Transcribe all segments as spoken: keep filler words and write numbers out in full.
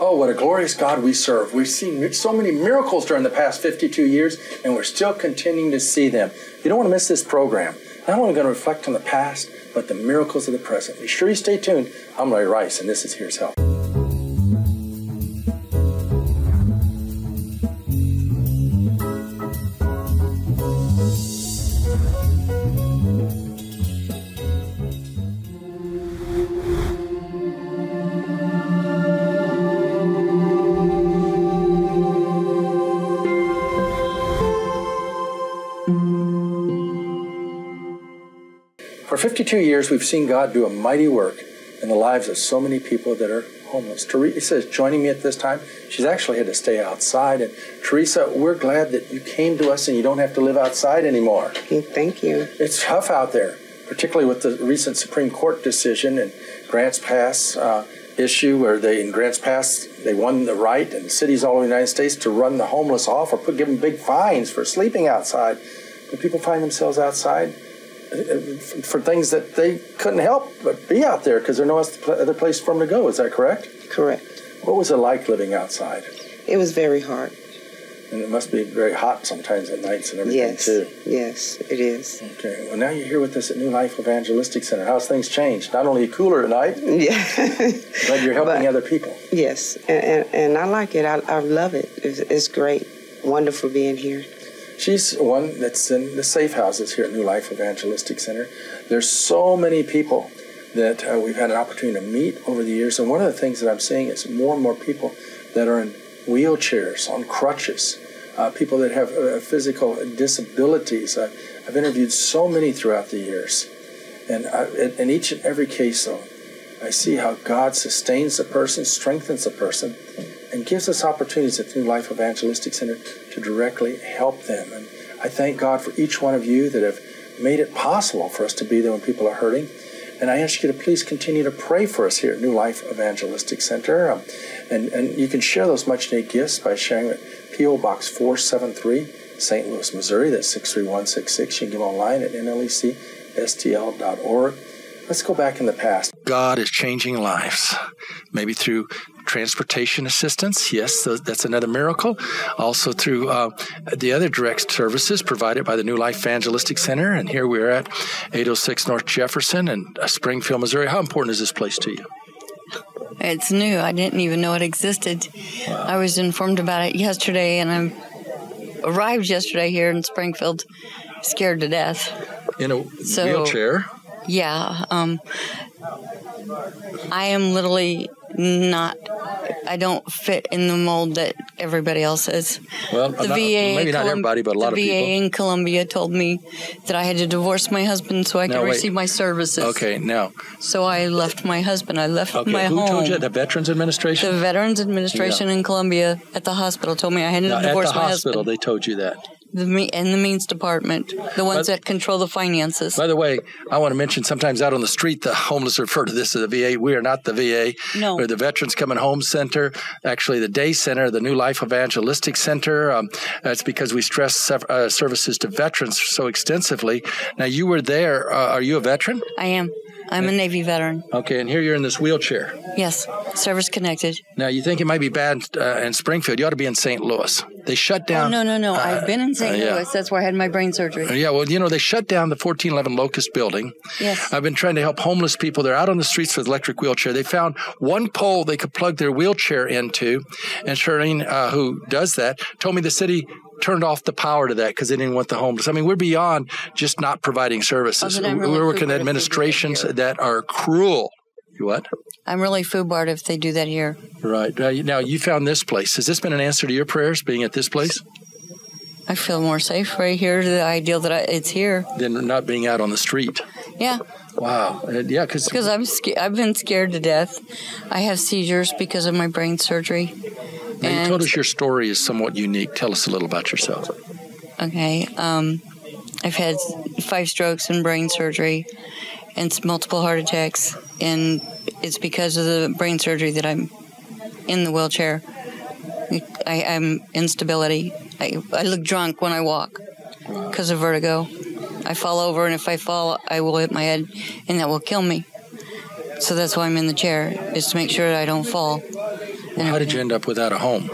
Oh, what a glorious God we serve. We've seen so many miracles during the past fifty-two years, and we're still continuing to see them. You don't want to miss this program. Not only going to reflect on the past, but the miracles of the present. Be sure you stay tuned. I'm Larry Rice, and this is Here's Help. For fifty-two years, we've seen God do a mighty work in the lives of so many people that are homeless. Theresa is joining me at this time. She's actually had to stay outside. And Theresa, we're glad that you came to us and you don't have to live outside anymore. Thank you. It's tough out there, particularly with the recent Supreme Court decision and Grants Pass uh, issue, where they, in Grants Pass, they won the right in cities all over the United States to run the homeless off or put, give them big fines for sleeping outside. But people find themselves outside for things that they couldn't help but be out there because there's no other place for them to go. Is that correct? Correct. What was it like living outside? It was very hard. And it must be very hot sometimes at nights and everything, yes. too. Yes, it is. Okay. Well, now you're here with us at New Life Evangelistic Center. How's things changed? Not only are you cooler at night, yeah, but you're helping but, other people. Yes, and, and, and I like it. I, I love it. It's, it's great. Wonderful being here. She's one that's in the safe houses here at New Life Evangelistic Center. There's so many people that uh, we've had an opportunity to meet over the years. And one of the things that I'm seeing is more and more people that are in wheelchairs, on crutches, uh, people that have uh, physical disabilities. Uh, I've interviewed so many throughout the years. And I, in each and every case, though, I see how God sustains a person, strengthens a person, and gives us opportunities at New Life Evangelistic Center to directly help them. And I thank God for each one of you that have made it possible for us to be there when people are hurting. And I ask you to please continue to pray for us here at New Life Evangelistic Center. Um, and, and you can share those much-needed gifts by sharing at P O Box four seven three, Saint Louis, Missouri. That's six three one six six. You can give online at N L E C S T L dot org. Let's go back in the past. God is changing lives, maybe through transportation assistance. Yes, that's another miracle. Also through uh, the other direct services provided by the New Life Evangelistic Center. And here we're at eight oh six North Jefferson in Springfield, Missouri. How important is this place to you? It's new. I didn't even know it existed. Wow. I was informed about it yesterday, and I arrived yesterday here in Springfield, scared to death. In a so, wheelchair? Yeah. Um, I am literally not, I don't fit in the mold that everybody else is. Well, the not, V A maybe not Colum- everybody, but a lot the of V A people. in Columbia told me that I had to divorce my husband so I now, could wait. receive my services. Okay, now. So I left my husband. I left okay, my who home. Who told you? The Veterans Administration? The Veterans Administration yeah. in Columbia at the hospital told me I had to now, divorce at the my hospital, husband. they told you that. The me- and the means department, the ones but, that control the finances. By the way, I want to mention sometimes out on the street, the homeless refer to this as the V A. We are not the V A. No. We're the Veterans Coming Home Center, actually the Day Center, the New Life Evangelistic Center. Um, that's because we stress sev- uh, services to veterans so extensively. Now, you were there. Uh, are you a veteran? I am. I'm a Navy veteran. Okay, and here you're in this wheelchair. Yes, service-connected. Now, you think it might be bad uh, in Springfield. You ought to be in Saint Louis. They shut down. Oh, no, no, no. Uh, I've been in Saint uh, yeah. Louis. That's where I had my brain surgery. Yeah, well, you know, they shut down the fourteen eleven Locust building. Yes. I've been trying to help homeless people. They're out on the streets with electric wheelchair. They found one pole they could plug their wheelchair into, and Charlene, uh, who does that, told me the city turned off the power to that because they didn't want the homeless. I mean, we're beyond just not providing services. Oh, really we're working with administrations that, that are cruel. What? I'm really foobarred if they do that here. Right. Uh, now, you found this place. Has this been an answer to your prayers, being at this place? I feel more safe right here. The ideal that I, it's here. Than not being out on the street. Yeah. Wow. Uh, yeah, because... Because I'm sca- I've been scared to death. I have seizures because of my brain surgery. Now, and you told us your story is somewhat unique. Tell us a little about yourself. Okay. Um, I've had five strokes and brain surgery and multiple heart attacks. And it's because of the brain surgery that I'm in the wheelchair. I, I'm instability. I, I look drunk when I walk because of vertigo. I fall over, and if I fall, I will hit my head, and that will kill me. So that's why I'm in the chair, is to make sure that I don't fall. Well, how did you end up without a home?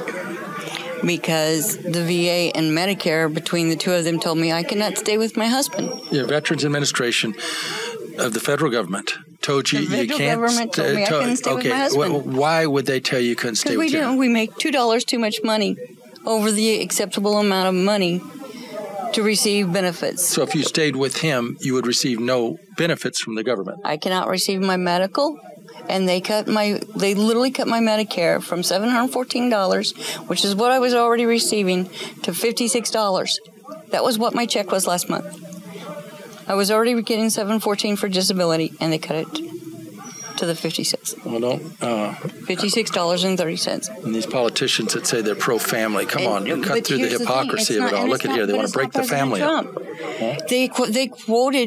Because the V A and Medicare, between the two of them, told me I cannot stay with my husband. Your Veterans Administration of the federal government told you the you can't. government told st- me I couldn't stay okay. with my husband. Well, why would they tell you couldn't stay Because we with your didn't. We make two dollars too much money over the acceptable amount of money to receive benefits. So if you stayed with him, you would receive no benefits from the government. I cannot receive my medical, and they cut my. They literally cut my Medicare from seven hundred fourteen dollars, which is what I was already receiving, to fifty-six dollars. That was what my check was last month. I was already getting seven hundred fourteen dollars for disability, and they cut it to the fifty-six. Well, don't. Uh, fifty-six dollars and thirty cents. And these politicians that say they're pro-family, come And- on, you but cut through the here's the hypocrisy thing, of it's it not- all. and Look it's at not- here, they but want it's to break not the family President up. Trump. Huh? They qu- they quoted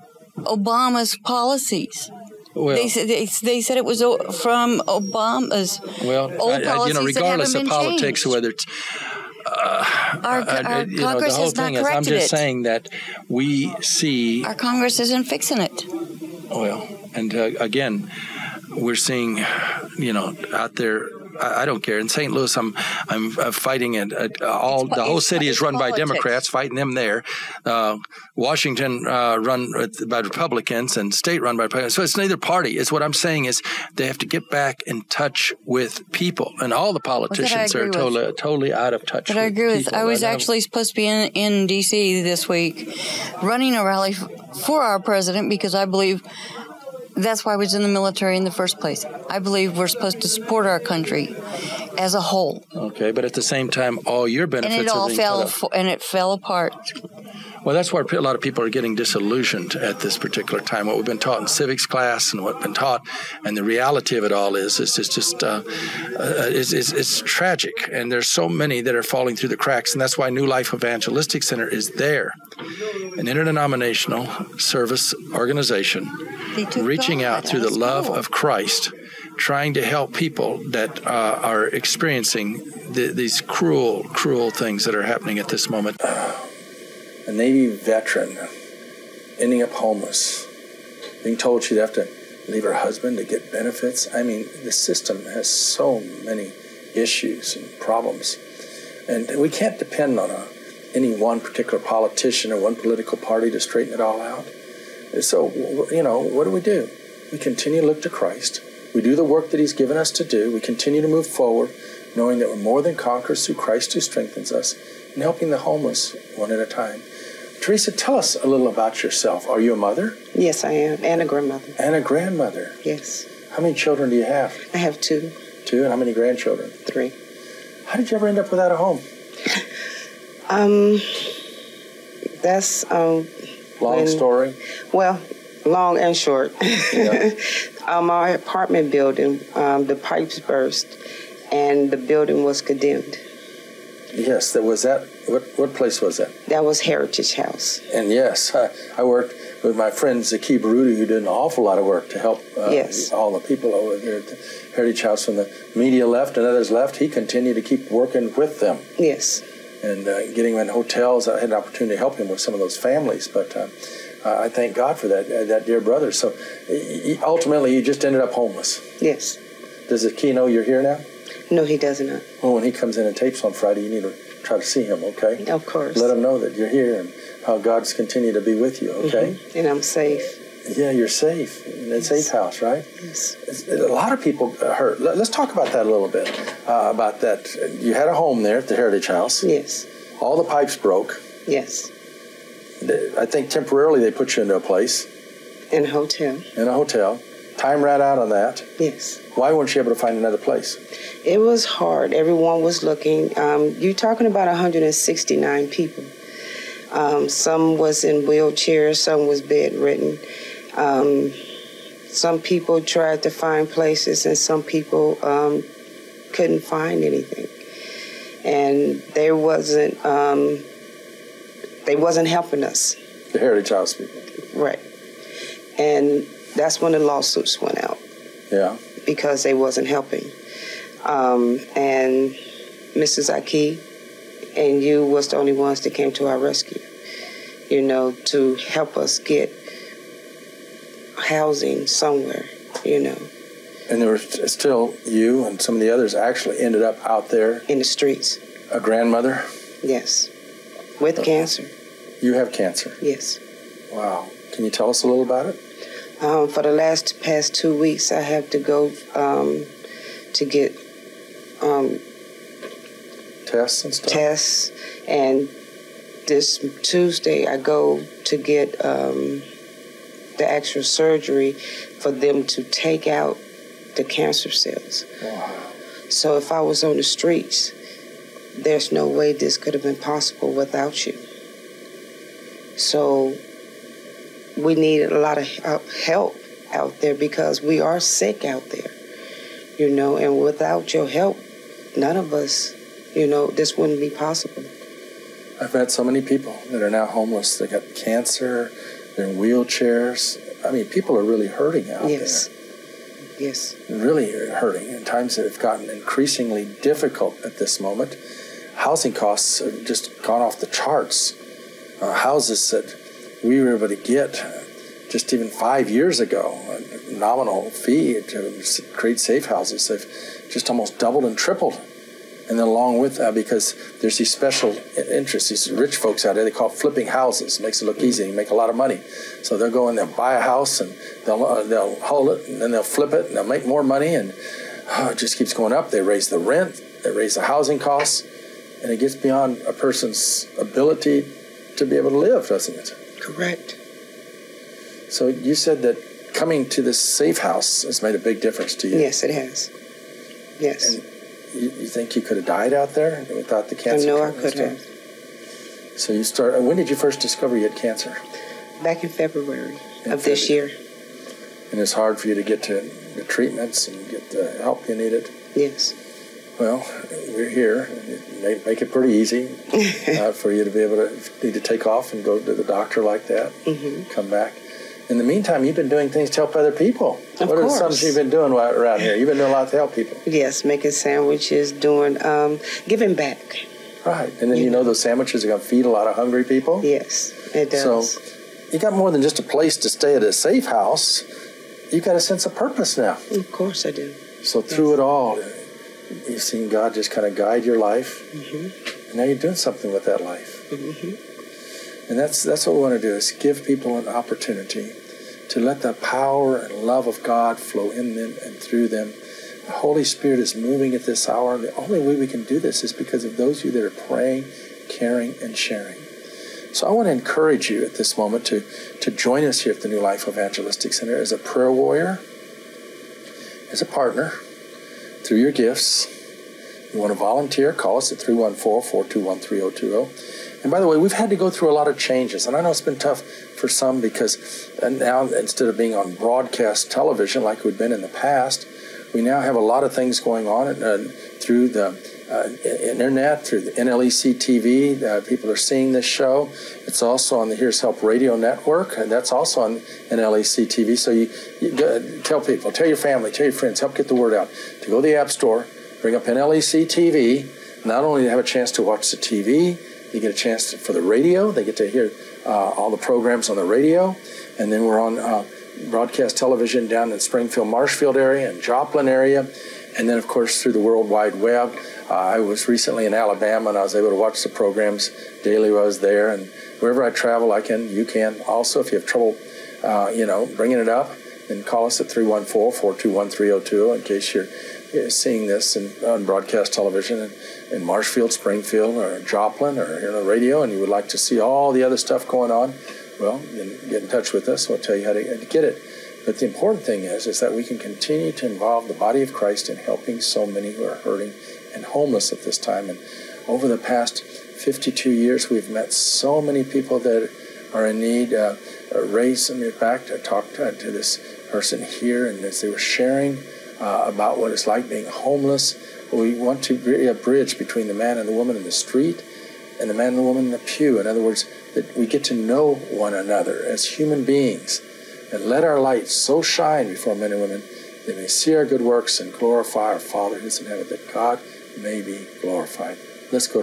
Obama's policies. Well, They said they, they said it was o- from Obama's well, old I, I, you policies know, that regardless haven't of been politics, changed. whether it's uh, Our, uh, our you know, Congress the whole has not thing is, I'm corrected just it. saying that we see. Our Congress isn't fixing it. Well, and uh, again, we're seeing, you know, out there. I, I don't care. In Saint Louis, I'm I'm uh, fighting it. Uh, all It's, the whole city it's is run politics. by Democrats, fighting them there. Uh, Washington uh, run by Republicans, and state run by Republicans. So it's neither party. It's what I'm saying is they have to get back in touch with people, and all the politicians agree are with. totally totally out of touch. But with I agree with. people. I was And actually supposed to be in, in D C this week, running a rally f- for our president because I believe that's why I was in the military in the first place. I believe we're supposed to support our country as a whole, Okay, but at the same time, all your benefits and it are all being fell cut f- and it fell apart. Well, that's where a lot of people are getting disillusioned at this particular time. What we've been taught in civics class and what's been taught, and the reality of it all is, is, is just, uh, uh, is, is, it's tragic. And there's so many that are falling through the cracks, and that's why New Life Evangelistic Center is there, an interdenominational service organization They took reaching God out through out the of love school. of Christ, trying to help people that uh, are experiencing the, these cruel, cruel things that are happening at this moment. A Navy veteran ending up homeless, being told she'd have to leave her husband to get benefits. I mean, the system has so many issues and problems. And we can't depend on a, any one particular politician or one political party to straighten it all out. So, you know, what do we do? We continue to look to Christ. We do the work that He's given us to do. We continue to move forward, knowing that we're more than conquerors through Christ who strengthens us, and helping the homeless one at a time. Theresa, tell us a little about yourself. Are you a mother? Yes, I am, and a grandmother. And a grandmother. Yes. How many children do you have? I have two. Two, and how many grandchildren? Three. How did you ever end up without a home? Um, that's um. Long when, story. Well, long and short. Yeah. um, our apartment building, um, the pipes burst, and the building was condemned. Yes, that was that. What what place was that? That was Heritage House. And yes, I, I worked with my friend Zaki Baruti, who did an awful lot of work to help uh, Yes. all the people over there at the Heritage House. When the media left and others left, he continued to keep working with them. Yes. And uh, getting them in hotels. I had an opportunity to help him with some of those families, but uh, uh, I thank God for that, uh, that dear brother. So he, ultimately, he just ended up homeless. Yes. Does Zaki know you're here now? No, he does not. Well, when he comes in and tapes on Friday, you need to try to see him, okay? Of course. Let him know that you're here and how God's continued to be with you, okay? Mm-hmm. And I'm safe. Yeah, you're safe in a Yes. safe house, right? Yes. It's, a lot of people are hurt. Let- Let's talk about that a little bit, uh, about that. You had a home there at the Heritage House. Yes. All the pipes broke. Yes. I think temporarily they put you into a place, In a hotel. in a hotel. Time ran out on that. Yes. Why weren't you able to find another place? It was hard. Everyone was looking. Um, you're talking about one hundred sixty-nine people. Um, some was in wheelchairs, some was bedridden. Um, some people tried to find places, and some people um, couldn't find anything. And they wasn't um, they wasn't helping us. The Heritage House people. Right. And that's when the lawsuits went out. Yeah. Because they wasn't helping. Um, and Missus Aki and you was the only ones that came to our rescue, you know, to help us get housing somewhere, you know. And there were still, you and some of the others actually ended up out there. In the streets. A grandmother? Yes. With uh, cancer. You have cancer? Yes. Wow. Can you tell us a little about it? Um, for the last past two weeks, I have to go um, to get um, tests and stuff? Tests. And this Tuesday, I go to get um, the actual surgery for them to take out the cancer cells. Wow. So if I was on the streets, there's no way this could have been possible without you. So we need a lot of help out there because we are sick out there, you know, and without your help, none of us, you know, this wouldn't be possible. I've met so many people that are now homeless. They got cancer, they're in wheelchairs. I mean, people are really hurting out yes. there. Yes. Really hurting in times that have gotten increasingly difficult at this moment. Housing costs have just gone off the charts. Uh, houses that we were able to get just even five years ago, a nominal fee to create safe houses, have just almost doubled and tripled. And then along with that, because there's these special interests, these rich folks out there, they call it flipping houses. It makes it look easy. You make a lot of money. So they'll go and they'll buy a house and they'll uh, they'll hold it and then they'll flip it and they'll make more money and oh, it just keeps going up. They raise the rent, they raise the housing costs, and it gets beyond a person's ability to be able to live, doesn't it? Correct. So you said that coming to this safe house has made a big difference to you. Yes, it has. Yes. And You, you think you could have died out there without the cancer? I know I could have. So you start. When did you first discover you had cancer? Back in February in of this February. year. And it's hard for you to get to the treatments and get the help you needed. Yes. Well, we're here. It make it pretty easy uh, for you to be able to need to take off and go to the doctor like that. Mm-hmm. Come back. In the meantime, you've been doing things to help other people. Of what course. are some you've been doing around here? You've been doing a lot to help people. Yes, making sandwiches, doing, um, giving back. Right. And then you, you know, know those sandwiches are going to feed a lot of hungry people. Yes, it does. So you got more than just a place to stay at a safe house. You got a sense of purpose now. Of course I do. So through yes. it all, you've seen God just kind of guide your life. Mm-hmm. And now you're doing something with that life. Mm-hmm. And that's that's what we want to do, is give people an opportunity to let the power and love of God flow in them and through them. The Holy Spirit is moving at this hour, and the only way we can do this is because of those of you that are praying, caring, and sharing. So I want to encourage you at this moment to, to join us here at the New Life Evangelistic Center as a prayer warrior, as a partner, through your gifts. You want to volunteer, call us at three one four, four two one, three zero two zero. And by the way, we've had to go through a lot of changes, and I know it's been tough for some because now instead of being on broadcast television like we've been in the past, we now have a lot of things going on uh, through the uh, internet, through the N L E C T V. Uh, people are seeing this show. It's also on the Here's Help Radio Network, and that's also on N L E C T V. So you, you go, tell people, tell your family, tell your friends, help get the word out. To go to the App Store, bring up N L E C T V. Not only do they have a chance to watch the T V, you get a chance to, for the radio. They get to hear uh, all the programs on the radio. And then we're on uh, broadcast television down in Springfield, Marshfield area and Joplin area. And then, of course, through the World Wide Web. Uh, I was recently in Alabama, and I was able to watch the programs daily while I was there. And wherever I travel, I can, you can. Also, if you have trouble, uh, you know, bringing it up, then call us at three one four, four two one, three zero two zero in case you're seeing this in, on broadcast television in, in Marshfield, Springfield, or Joplin, or here on the radio, and you would like to see all the other stuff going on, well, get in touch with us. We'll tell you how to, how to get it. But the important thing is, is that we can continue to involve the body of Christ in helping so many who are hurting and homeless at this time. And over the past fifty-two years, we've met so many people that are in need. Uh, Ray sent me back to talk to, to this person here, and as they were sharing Uh, about what it's like being homeless. We want to be a bridge between the man and the woman in the street and the man and the woman in the pew. In other words, that we get to know one another as human beings and let our light so shine before men and women that they may see our good works and glorify our Father who's in heaven, that God may be glorified. Let's go to Ray.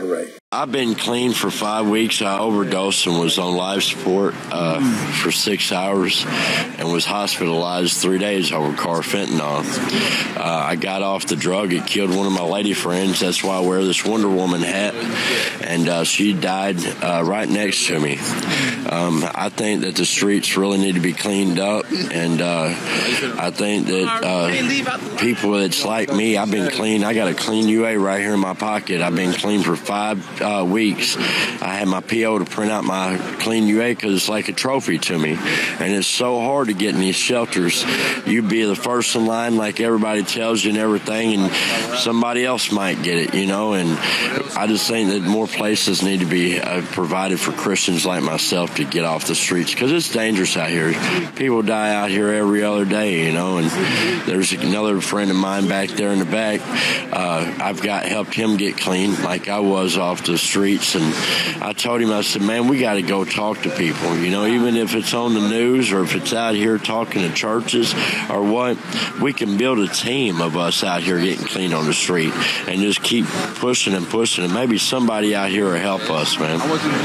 I've been clean for five weeks. I overdosed and was on life support uh, for six hours and was hospitalized three days over carfentanil. Uh, I got off the drug. It killed one of my lady friends. That's why I wear this Wonder Woman hat. And uh, she died uh, right next to me. Um, I think that the streets really need to be cleaned up. And uh, I think that uh, people that's like me, I've been clean. I got a clean U A right here in my pocket. I've been clean for five Uh, weeks. I had my P O to print out my clean U A because it's like a trophy to me. And it's so hard to get in these shelters. You be the first in line like everybody tells you and everything, and somebody else might get it, you know. And I just think that more places need to be uh, provided for Christians like myself to get off the streets, because it's dangerous out here. People die out here every other day, you know. And there's another friend of mine back there in the back. Uh, I've got helped him get clean like I was off the streets, and I told him, I said, man, we got to go talk to people, you know, even if it's on the news or if it's out here talking to churches or what. We can build a team of us out here getting clean on the street and just keep pushing and pushing, and maybe somebody out here will help us, man.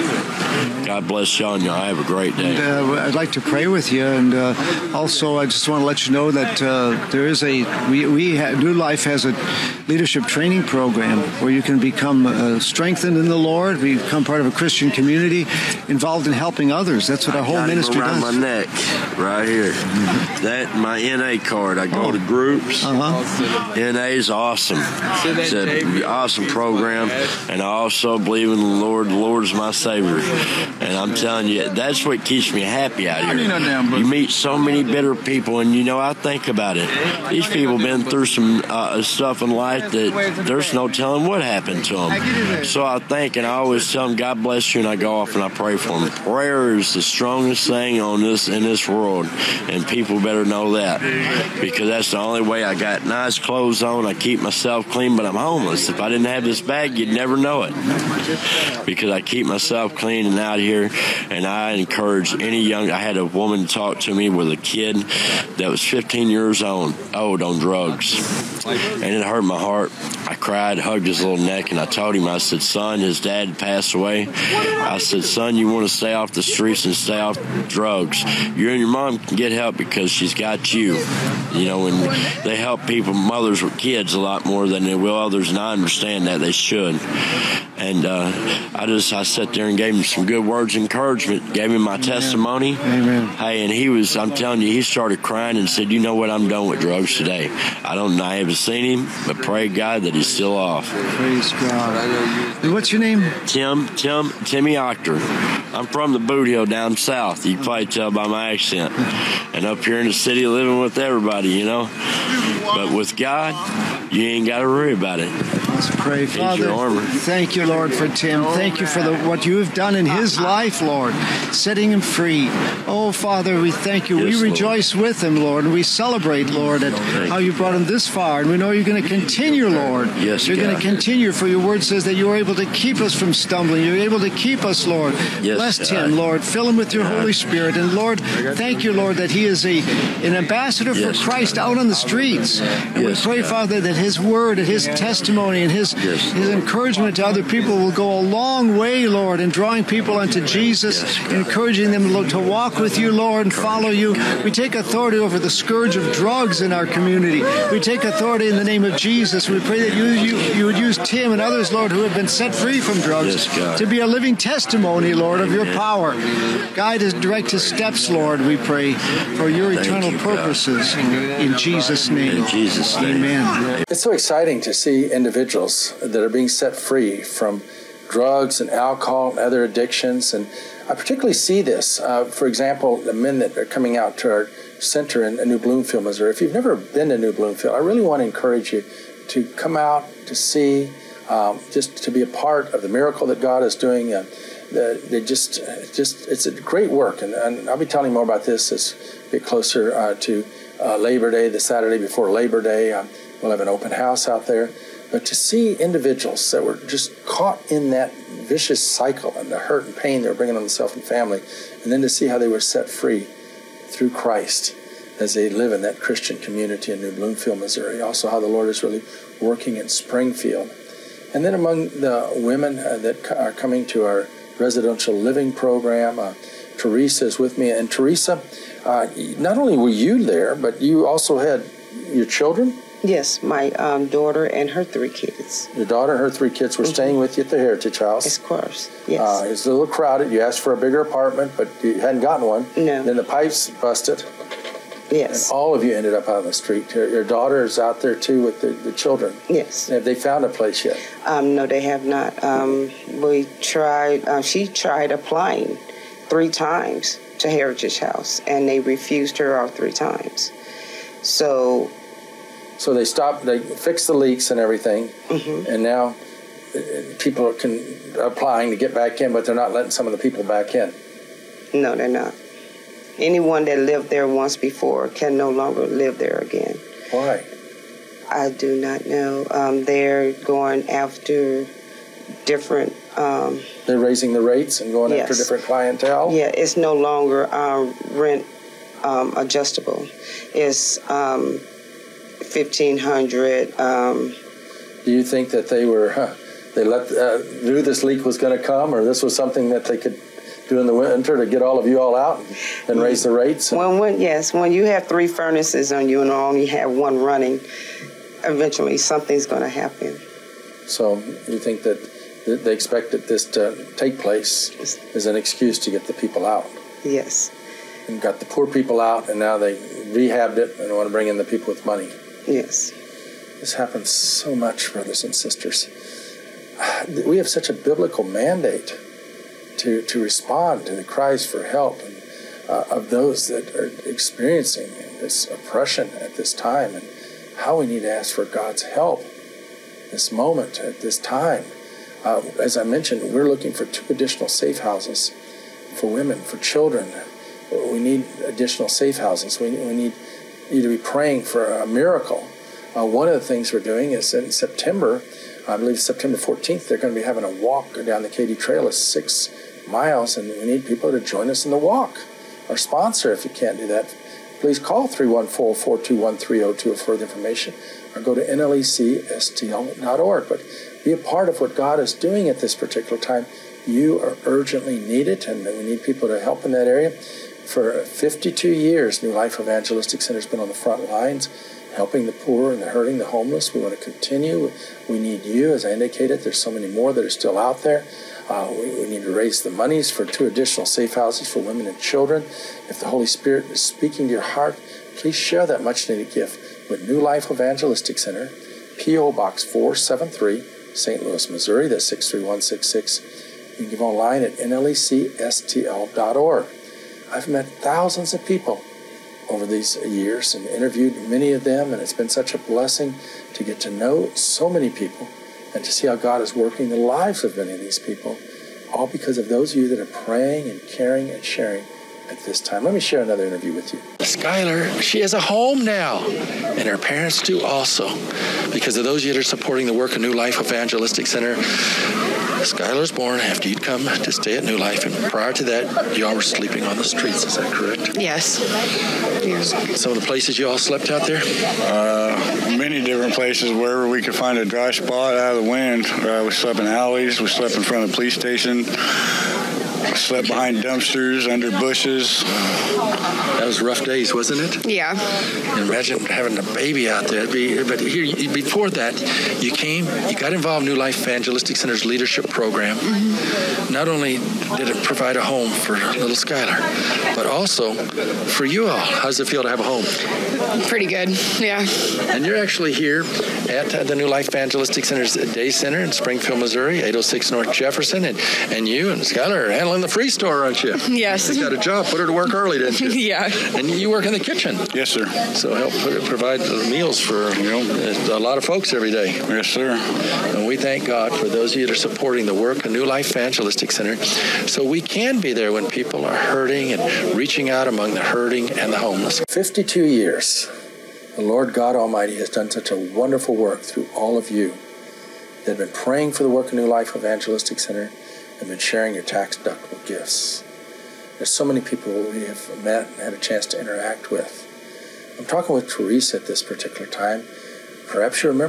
God bless y'all, and y'all have a great day. And, uh, I'd like to pray with you, and uh, also I just want to let you know that uh, there is a we, we ha- New Life has a leadership training program where you can become uh, strengthened in the Lord, become part of a Christian community, involved in helping others. That's what our whole ministry around does. My neck, right here. That my N A card. I go oh. to groups. Uh-huh. N A is awesome. It's an awesome program, and I also believe in the Lord. The Lord is my Savior, and I'm telling you, that's what keeps me happy out here. You meet so many bitter people, and you know, I think about it. These people been through some uh, stuff in life that there's no telling what happened to them. So I think, and I always tell them, God bless you, and I go off and I pray for them. Prayer is the strongest thing on this in this world, and people better know that, because that's the only way. I got nice clothes on, I keep myself clean, but I'm homeless. If I didn't have this bag, you'd never know it, because I keep myself clean and out here. And I encourage any young, I had a woman talk to me with a kid that was fifteen years old, old on drugs, and it hurt my heart. I cried, hugged his little neck, and I told him, I said, son, his dad passed away. I said, son, you want to stay off the streets and stay off drugs. You and your mom can get help because she's got you. You know, and they help people, mothers with kids, a lot more than they will others, and I understand that. They should. And uh, I just, I sat there and gave him some good words of encouragement, gave him my Amen. testimony. Amen. Hey, and he was, I'm telling you, he started crying and said, you know what, I'm done with drugs today. I don't, I haven't seen him, but pray God that he's still off. Praise God. And what's your name? Tim, Tim, Timmy Octor. I'm from the Boot Hill down south. You can probably tell by my accent. And up here in the city, living with everybody, you know. But with God, you ain't got to worry about it. Let's pray. Father, thank you, Lord, for Tim. Thank you for the, what you have done in his life, Lord, setting him free. Oh, Father, we thank you. Yes, we rejoice Lord. with him, Lord, and we celebrate, Lord, at thank how you brought him this far. And we know you're going to continue, Lord. Yes, You're going to continue, for your word says that you are able to keep us from stumbling. You're able to keep us, Lord. Yes, Bless God. Tim, Lord. Fill him with your God. Holy Spirit. And, Lord, thank you, Lord, that he is a an ambassador yes, for Christ God. out on the streets. And yes, we pray, God. Father, that his word and his testimony and his, yes, his encouragement to other people will go a long way, Lord, in drawing people unto Jesus, yes, encouraging them to walk with you, Lord, and follow you. We take authority over the scourge of drugs in our community. We take authority in the name of Jesus. We pray that you, you, you would use Tim and others, Lord, who have been set free from drugs yes, to be a living testimony, Lord, of your power. Guide his, direct his steps, Lord, we pray, for your Thank eternal you, purposes. In Jesus' name. In Jesus' name. Amen. It's so exciting to see individuals that are being set free from drugs and alcohol and other addictions. And I particularly see this, uh, for example, the men that are coming out to our center in New Bloomfield, Missouri. If you've never been to New Bloomfield, I really want to encourage you to come out to see, um, just to be a part of the miracle that God is doing. Uh, the, they just, just, it's a great work. And, and I'll be telling you more about this as we get closer uh, to uh, Labor Day, the Saturday before Labor Day. Um, we'll have an open house out there. But to see individuals that were just caught in that vicious cycle and the hurt and pain they were bringing on themselves and family, and then to see how they were set free through Christ as they live in that Christian community in New Bloomfield, Missouri. Also how the Lord is really working in Springfield. And then among the women uh, that are coming to our residential living program, uh, Theresa is with me. And Theresa, uh, not only were you there, but you also had your children? Yes, my um, daughter and her three kids. Your daughter and her three kids were mm-hmm. staying with you at the Heritage House. Of course, yes. Uh, it was a little crowded. You asked for a bigger apartment, but you hadn't gotten one. No. Then the pipes busted. Yes. And all of you ended up out on the street. Your, your daughter is out there, too, with the, the children. Yes. Have they found a place yet? Um, no, they have not. Um, we tried, uh, she tried applying three times to Heritage House, and they refused her all three times. So... So they stopped, they fixed the leaks and everything, mm-hmm. and now people can applying to get back in, but they're not letting some of the people back in. No, they're not. Anyone that lived there once before can no longer live there again. Why? I do not know. Um, they're going after different... Um, they're raising the rates and going yes. after different clientele? Yeah, it's no longer um, rent um, adjustable. It's... Um, fifteen hundred. Um, Do you think that they were, huh, they let uh, knew this leak was going to come, or this was something that they could do in the winter to get all of you all out and, and raise the rates? And when, when, yes, when you have three furnaces on you and only have one running, eventually something's going to happen. So you think that th they expected this to take place as an excuse to get the people out? Yes. And got the poor people out, and now they rehabbed it and want to bring in the people with money. Yes. This happens so much, brothers and sisters. We have such a biblical mandate to, to respond to the cries for help and, uh, of those that are experiencing this oppression at this time, and how we need to ask for God's help this moment, at this time. Uh, as I mentioned, we're looking for two additional safe houses for women, for children. We need additional safe houses. We, we need you to be praying for a miracle. Uh, one of the things we're doing is in September, I believe September fourteenth, they're going to be having a walk down the Katy Trail. It's six miles, and we need people to join us in the walk. Our sponsor, if you can't do that, please call three one four, four two one, three zero two for further information, or go to N L E C S T L dot org. But be a part of what God is doing at this particular time. You are urgently needed, and we need people to help in that area. For fifty-two years, New Life Evangelistic Center has been on the front lines, helping the poor and the hurting, the homeless. We want to continue. We need you, as I indicated. There's so many more that are still out there. Uh, we, we need to raise the monies for two additional safe houses for women and children. If the Holy Spirit is speaking to your heart, please share that much-needed gift with New Life Evangelistic Center, P O Box four seven three, Saint Louis, Missouri. That's six three one six six. You can give online at N L E C S T L dot org. I've met thousands of people over these years and interviewed many of them, and it's been such a blessing to get to know so many people and to see how God is working the lives of many of these people, all because of those of you that are praying and caring and sharing at this time. Let me share another interview with you. Skylar, she has a home now, and her parents do also. Because of those of you that are supporting the work of New Life Evangelistic Center, Skylar's born after you'd come to stay at New Life, and prior to that, you all were sleeping on the streets. Is that correct? Yes. yes. Some of the places you all slept out there? Uh, many different places, wherever we could find a dry spot out of the wind. Uh, we slept in alleys. We slept in front of the police station. We slept behind dumpsters, under bushes. That was rough days, wasn't it? Yeah. Imagine having a baby out there. Be, but here, before that, you came, you got involved in New Life Evangelistic Center's leadership program. Mm-hmm. Not only did it provide a home for little Skylar, but also for you all. How does it feel to have a home? Pretty good, yeah. And you're actually here at the New Life Evangelistic Center's Day Center in Springfield, Missouri, eight oh six North Jefferson, and, and you and Skylar are handling the free store, aren't you? Yes. You got a job. Put her to work early, didn't you? Yeah. And you work in the kitchen. Yes, sir. So help put, provide meals for you know a lot of folks every day. Yes, sir. And we thank God for those of you that are supporting the work of New Life Evangelistic Center, so we can be there when people are hurting and reaching out among the hurting and the homeless. fifty-two years. The Lord God Almighty has done such a wonderful work through all of you that have been praying for the work of New Life Evangelistic Center and been sharing your tax-deductible gifts. There's so many people we have met and had a chance to interact with. I'm talking with Theresa at this particular time. Perhaps you remember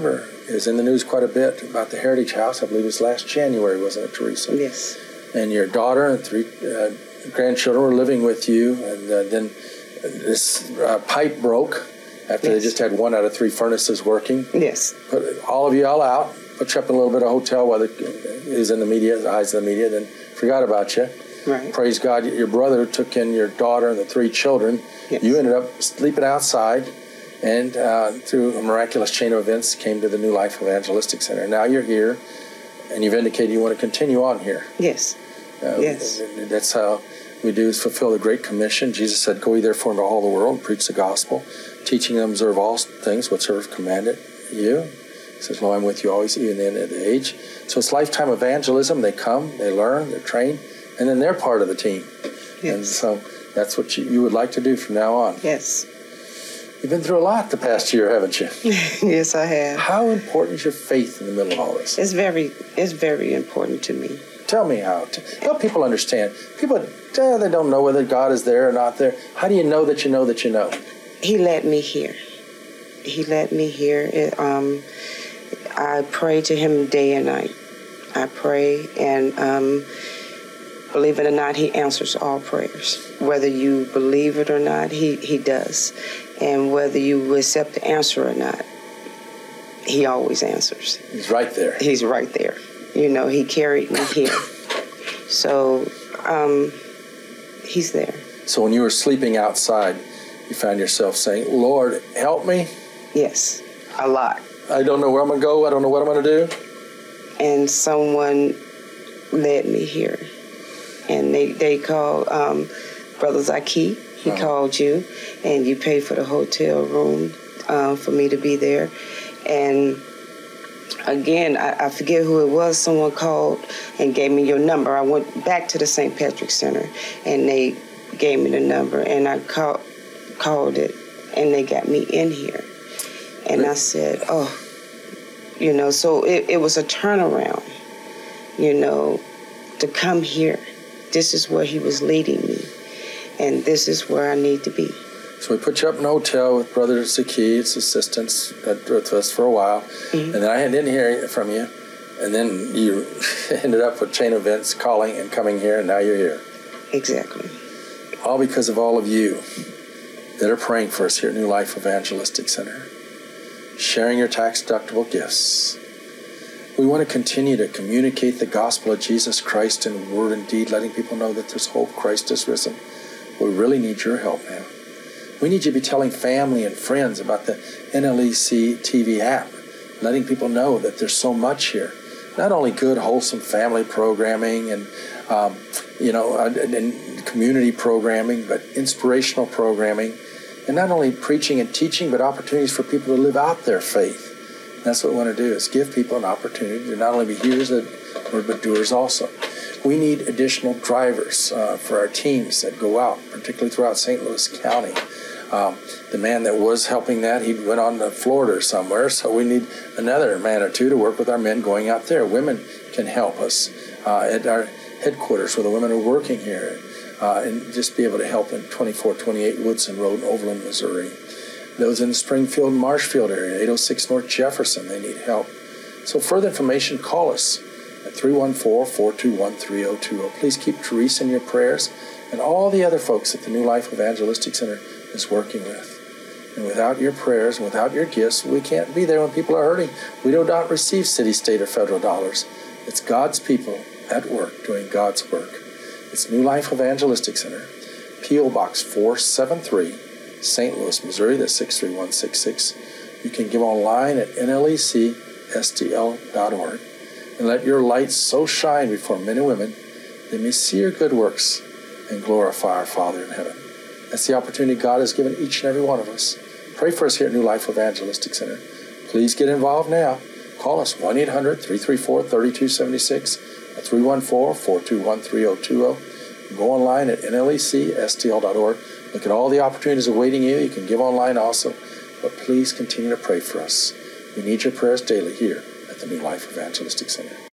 it was in the news quite a bit about the Heritage House. I believe it was last January, wasn't it, Theresa? Yes. And your daughter and three uh, grandchildren were living with you, and uh, then this uh, pipe broke after yes. they just had one out of three furnaces working. Yes. Put all of you all out, put you up in a little bit of hotel while it was in the media, the eyes of the media, then forgot about you. Right. Praise God, your brother took in your daughter and the three children. Yes. You ended up sleeping outside, and uh, through a miraculous chain of events came to the New Life Evangelistic Center. Now you're here, and you've indicated you want to continue on here. Yes. Uh, yes. That's how we do is fulfill the Great Commission. Jesus said, "Go ye therefore into all the world and preach the gospel, teaching them to observe all things whatsoever I've commanded you." He says, "Lo, I'm with you always, even in the end of the age." So it's lifetime evangelism. They come, they learn, they're trained, and then they're part of the team. Yes. And so that's what you, you would like to do from now on. Yes. You've been through a lot the past year, haven't you? Yes, I have. How important is your faith in the middle of all this? It's very, it's very important to me. Tell me how. Help people understand. People, uh, they don't know whether God is there or not there. How do you know that you know that you know? He led me here. He led me here. It, um, I pray to him day and night. I pray, and um, believe it or not, he answers all prayers. Whether you believe it or not, he, he does. And whether you accept the answer or not, he always answers. He's right there. He's right there. You know, he carried me here. So, um, he's there. So when you were sleeping outside, you found yourself saying, "Lord, help me"? Yes, a lot. I don't know where I'm going to go. I don't know what I'm going to do. And someone led me here. And they, they called um, Brother Zaki. He uh-huh. called you, and you paid for the hotel room uh, for me to be there. And again, I, I forget who it was. Someone called and gave me your number. I went back to the Saint Patrick's Center, and they gave me the number, and I called, called it, and they got me in here. And I said, oh, you know, so it, it was a turnaround, you know, to come here. This is where he was leading me, and this is where I need to be. So we put you up in a hotel with Brother Zaki's assistants with us for a while, mm-hmm. and then I didn't hear from you, and then you ended up with chain events, calling and coming here, and now you're here. Exactly. All because of all of you that are praying for us here at New Life Evangelistic Center, sharing your tax-deductible gifts. We want to continue to communicate the gospel of Jesus Christ in word and deed, letting people know that there's hope, Christ is risen. We really need your help now. We need you to be telling family and friends about the N L E C T V app, letting people know that there's so much here. Not only good, wholesome family programming and, um, you know, and, and community programming, but inspirational programming. And not only preaching and teaching, but opportunities for people to live out their faith. That's what we want to do, is give people an opportunity to not only be hearers of the word, but doers also. We need additional drivers uh, for our teams that go out, particularly throughout Saint Louis County. Um, the man that was helping that, he went on to Florida or somewhere, so we need another man or two to work with our men going out there. Women can help us uh, at our headquarters where the women are working here, uh, and just be able to help in twenty-four twenty-eight Woodson Road in Overland, Missouri. Those in the Springfield and Marshfield area, eight oh six North Jefferson, they need help. So further information, call us at three one four, four two one, three oh two oh. Please keep Theresa in your prayers and all the other folks at the New Life Evangelistic Center is working with. And without your prayers and without your gifts, we can't be there when people are hurting. We do not receive city, state, or federal dollars. It's God's people at work doing God's work. It's New Life Evangelistic Center, P O Box four seven three, Saint Louis, Missouri, that's six three one six six. You can give online at N L E C S T L dot org. And let your light so shine before men and women they may see your good works and glorify our Father in heaven. That's the opportunity God has given each and every one of us. Pray for us here at New Life Evangelistic Center. Please get involved now. Call us one eight hundred, three three four, three two seven six or three one four, four two one, three oh two oh. Go online at N L E C S T L dot org. Look at all the opportunities awaiting you. You can give online also. But please continue to pray for us. We need your prayers daily here at the New Life Evangelistic Center.